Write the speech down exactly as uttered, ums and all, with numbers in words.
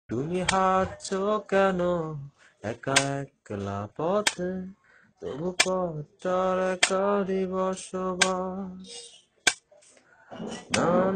তুমি হাঁটছো কেন একা একলা পথে, তবু পথটার একারই বসবাস। না